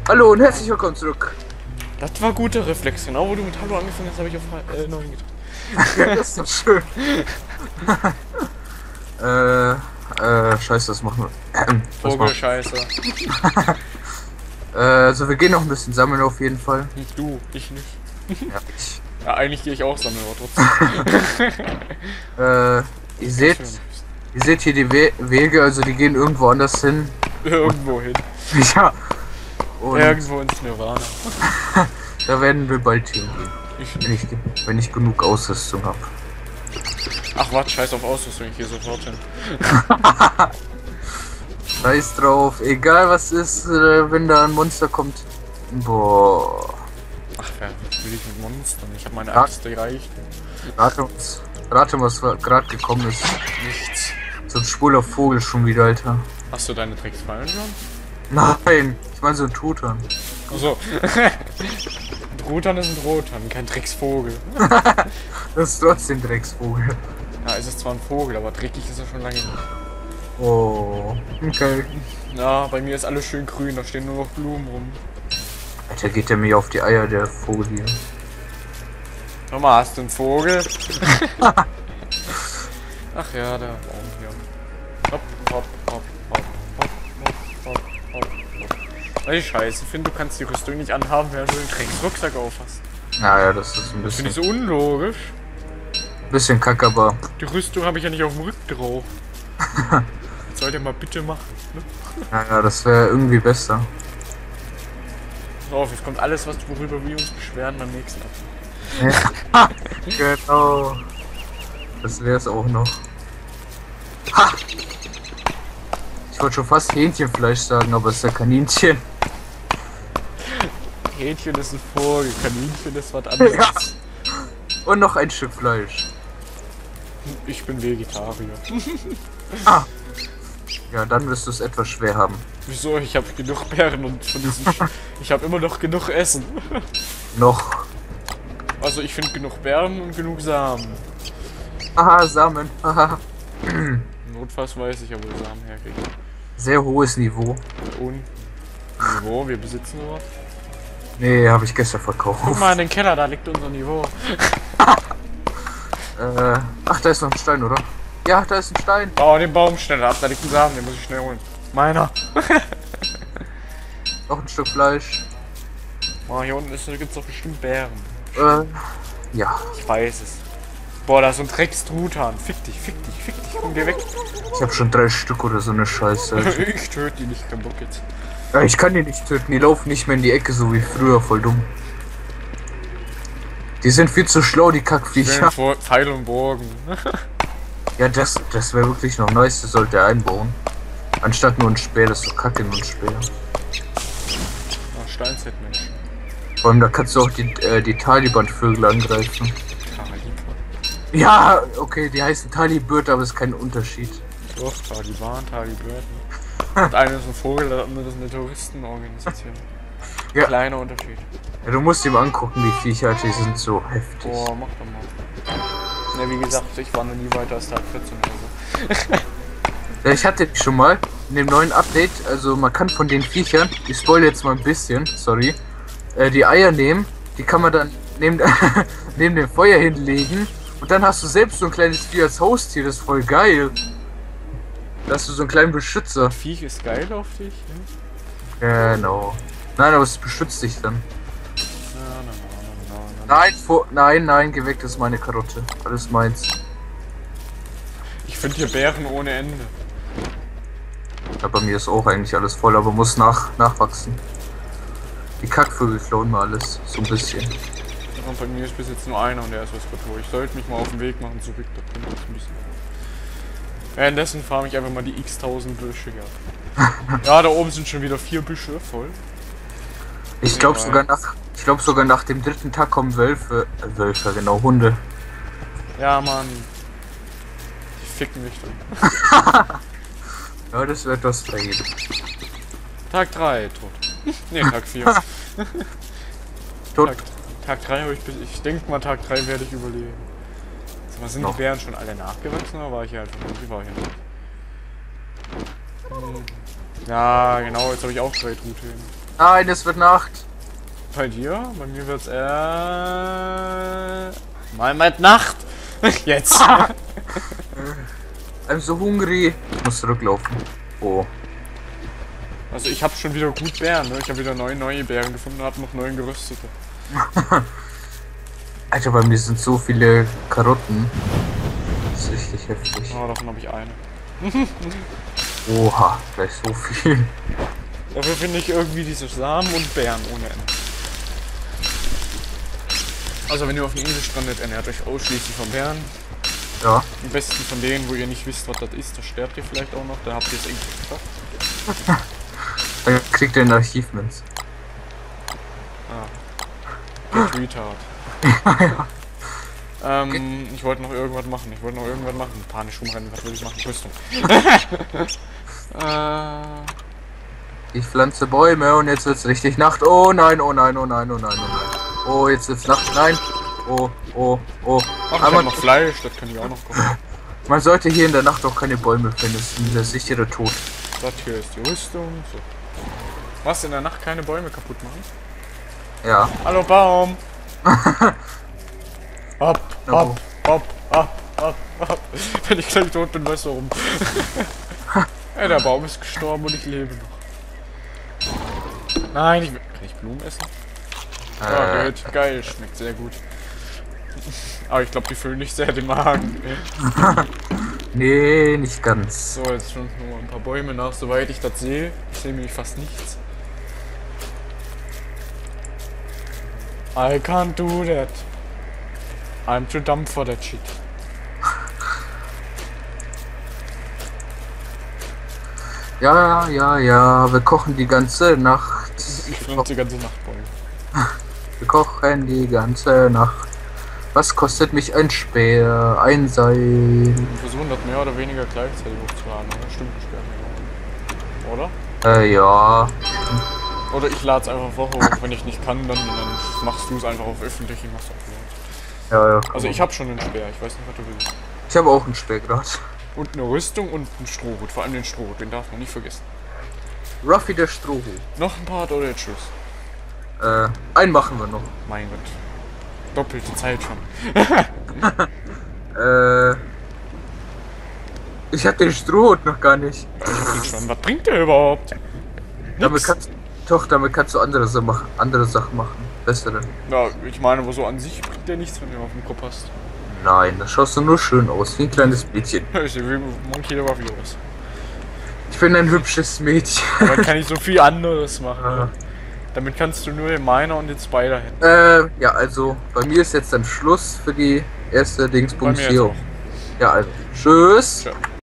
Hallo und herzlich willkommen zurück. Das war guter Reflex. Genau wo du mit Hallo angefangen hast, habe ich auf 9 gedrückt. Ja, das ist doch schön. Scheiße, das machen wir. Vogelscheiße. Also wir gehen noch ein bisschen sammeln auf jeden Fall. Du, ich nicht. Ja, ich. Ja, eigentlich gehe ich auch sammeln, aber trotzdem. Ihr seht hier die Wege, also die gehen irgendwo anders hin. Irgendwo hin. Ja. Und Irgendwo ins Nirvana. da werden wir bald hingehen. Wenn ich genug Ausrüstung habe. Ach was, scheiß auf Ausrüstung, ich gehe sofort hin. Scheiß drauf, egal was ist, wenn da ein Monster kommt. Boah. Ach, wer will ich mit Monstern? Ich habe meine Axt, die reicht. Rate mal, was gerade gekommen ist. Nichts. So ein schwuler Vogel schon wieder, Alter. Hast du deine Tricks fallen schon? Nein, ich meine so ein Tutan. Achso. Ein Truthahn ist ein Truthahn, kein Drecksvogel. Das ist trotzdem Drecksvogel. Ja, es ist zwar ein Vogel, aber dreckig ist er schon lange nicht. Oh, okay. Na, bei mir ist alles schön grün, da stehen nur noch Blumen rum. Alter, geht der mir auf die Eier, der Vogel hier. Nochmal, hast du einen Vogel? Ach ja, der Baum hier. Hopp, hopp, hopp, hopp, hopp, hopp, hopp, hopp. Weil ich scheiße finde, du kannst die Rüstung nicht anhaben, während du den Drecksrucksack auf hast. Naja, das ist ein Das finde bisschen, ich so unlogisch. bisschen kacke, aber Die Rüstung habe ich ja nicht auf dem Rücken drauf. Das sollt ihr mal bitte machen. Ne? naja, das wäre irgendwie besser. Pass auf, jetzt kommt alles, worüber wir uns beschweren, beim nächsten ab. Ja, genau. Das wäre es auch noch. Ha! Ich wollte schon fast Hähnchenfleisch sagen, aber es ist ja Kaninchen. Hähnchen ist ein Vogel, Kaninchen ist was anderes. Ja. Und noch ein Stück Fleisch. Ich bin Vegetarier. Ah. Ja, dann wirst du es etwas schwer haben. Wieso? Ich habe genug Beeren und von diesen ich habe immer noch genug Essen. Noch. Also ich finde genug Beeren und genug Samen. Haha, Samen. Haha. Notfalls weiß ich, aber wo Samen herkriegen. Sehr hohes Niveau. Und Niveau, wir besitzen sowas. Nee, habe ich gestern verkauft. Guck mal in den Keller, da liegt unser Niveau. Ach, da ist noch ein Stein, oder? Ja, da ist ein Stein. Bau den Baum schneller ab, da liegt ein Samen, den muss ich schnell holen. Meiner. Noch ein Stück Fleisch. Oh, hier unten gibt's doch bestimmt Beeren. Ja. Ich weiß es. Boah, da ist so ein Dreckstruthahn. Fick dich, fick dich, fick dich. Komm, geh weg. Ich habe schon 3 Stück oder so eine Scheiße. Ich töte die nicht, kein Bock jetzt. Ja, ich kann die nicht töten, die laufen nicht mehr in die Ecke, so wie früher, voll dumm. Die sind viel zu schlau, die Kackviecher. Pfeil und Bogen. Ja, das wäre wirklich noch nice, das sollte er einbauen. Anstatt nur ein Speer, das ist so kacke, nur ein Speer. Ach, Steinzeitmensch. Vor allem, da kannst du auch die Taliban-Vögel angreifen. Taliban. Ja, okay, die heißen Talibird, aber es ist kein Unterschied. Doch, Taliban, Talibird. Und einer ist ein Vogel, der andere ist eine Touristenorganisation. Ja. Kleiner Unterschied. Ja, du musst ihm angucken, die Viecher, die sind so heftig. Boah, mach doch mal. Ja, wie gesagt, ich war noch nie weiter als Tag 14 oder so. Ja, ich hatte die schon mal in dem neuen Update, also man kann von den Viechern, ich spoil jetzt mal ein bisschen, sorry, die Eier nehmen, die kann man dann neben, neben dem Feuer hinlegen und dann hast du selbst so ein kleines Vieh als Haustier, das ist voll geil. Da hast du so einen kleinen Beschützer. Viech ist geil auf dich, ne? Genau. Nein, aber es beschützt dich dann. Na. Nein, geh weg, das ist meine Karotte. Alles meins. Ich finde hier Bären ohne Ende. Ja, bei mir ist auch eigentlich alles voll, aber muss nachwachsen. Die Kackvögel klauen mal alles, so ein bisschen. Und bei mir ist bis jetzt nur einer und der ist was gut. Ich sollte mich mal auf den Weg machen zurück, da kommt das ein bisschen. Währenddessen farme ich einfach mal die x-1000 Büsche gehabt. Ja, da oben sind schon wieder 4 Büsche voll. Ich glaube sogar nach dem 3. Tag kommen Wölfe, genau, Hunde. Ja, Mann. Die ficken mich dann. Ja, das wird was fail. Tag 3, tot. Ne, Tag 4. Tot. Tag 3 habe ich denke mal, Tag 3 werde ich überleben. Sag mal, sind die Bären schon alle nachgewachsen oder war ich hier einfach noch? Die war hier noch. Ja, genau, jetzt habe ich auch 3 Truthähne. Nein, es wird Nacht. Bei dir? Bei mir wird's mal mit Nacht. Jetzt. I'm so hungry. Ich muss zurücklaufen. Oh. Also ich habe schon wieder gut Bären, ne? Ich habe wieder neue Bären gefunden und habe noch 9 geröstete. Alter, bei mir sind so viele Karotten. Das ist richtig heftig. Oh, davon habe ich eine. Oha, gleich so viel. Dafür finde ich irgendwie diese Samen und Bären ohne Ende. Also wenn ihr auf einer Insel strandet, ernährt euch ausschließlich von Bären. Ja. Am besten von denen, wo ihr nicht wisst, was das ist, da sterbt ihr vielleicht auch noch, da habt ihr es irgendwie geschafft. Dann kriegt ihr ein Achievements. Get retard. Ich wollte noch irgendwas machen. Panisch rumrennen, was will ich machen? Rüstung. Ich pflanze Bäume und jetzt wird's richtig Nacht. Oh nein, oh nein, oh nein, oh nein, oh nein. Oh, jetzt wird's Nacht. Nein. Oh. Ach, ich hab noch Fleisch, das kann ich auch noch kochen. Man sollte hier in der Nacht auch keine Bäume finden. Das ist der sichere Tod. Das hier ist die Rüstung. So. Was, in der Nacht keine Bäume kaputt machen? Ja. Hallo Baum! Hopp. Wenn ich gleich tot bin, weißt du warum. Ey, der Baum ist gestorben und ich lebe noch. Nein, kann ich Blumen essen? Ja, geht. Geil, schmeckt sehr gut. Aber ich glaube, die füllen nicht sehr den Magen. Nee, nicht ganz. So, jetzt schon nur ein paar Bäume nach, soweit ich das sehe. Ich sehe nämlich fast nichts. I can't do that. I'm too dumb for that shit. Ja, wir kochen die ganze Nacht. Ich pflanze die ganze Nacht Bäume. Wir kochen die ganze Nacht. Was kostet mich ein Speer, ein Seil? Wir versuchen das mehr oder weniger gleichzeitig hochzuladen, oder? Stimmt, ein Speer. Oder? Ja. Oder ich lade es einfach vorher hoch, wenn ich nicht kann, dann machst du es einfach auf öffentlich und machst Upload. Ja. Also ich habe schon einen Speer, ich weiß nicht, was du willst. Ich habe auch einen Speer gerade. Und eine Rüstung und einen Strohhut, vor allem den Strohhut, den darf man nicht vergessen. Ruffy der Strohhut. Noch ein Part oder jetzt Schluss? Einen machen wir noch. Mein Gott. Doppelte Zeit schon. Ich hab den Strohhut noch gar nicht. Ja, ich hab den schon. Was bringt der überhaupt? Damit kannst du andere Sachen machen. Bessere. Ja, ich meine, aber so an sich bringt der nichts, wenn du auf dem Kopf hast. Nein, das schaust du nur schön aus, wie ein kleines Mädchen. Ich sehe wie Monkey der Waffe aus. Ich bin ein hübsches Mädchen. Damit kann ich so viel anderes machen. Ja. Damit kannst du nur den Miner und den Spider hin. Ja, also bei mir ist jetzt dann Schluss für die erste Dingsbums hier. Ja, also tschüss. Tja.